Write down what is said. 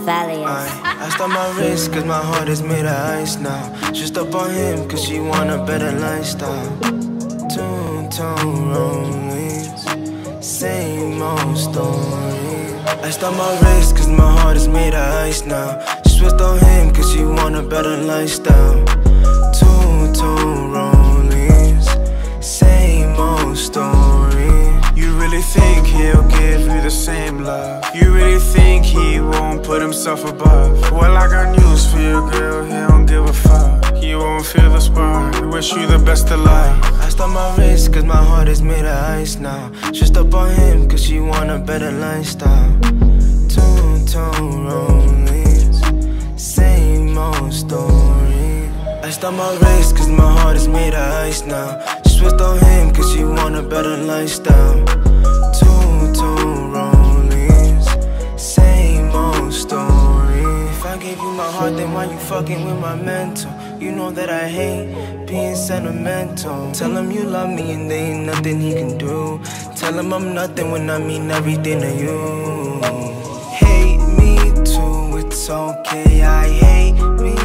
Valiant. I stop my wrist cause my heart is made of ice now. Just up on him cause she want a better lifestyle. Two-tone rollings, same old story. I stop my wrist cause my heart is made of ice now. She switched on him cause she want a better lifestyle. Two-tone rollings, same old story. You really think he'll give you the same love? You really think he won't put himself above? Well, I got news for you, girl, he don't give a fuck. He won't feel the spark, wish you the best of luck. I stop my wrist cause my heart is made of ice now. Just up on him cause she want a better lifestyle. Two-tone rollings, same old story. I stop my wrist cause my heart is made of ice now. She switched on him cause she want a better lifestyle. Two-tone rollings, same old story. If I gave you my heart, then why you fucking with my mental? You know that I hate being sentimental. Tell him you love me and there ain't nothing he can do. Tell him I'm nothing when I mean everything to you. Hate me too, it's okay, I hate me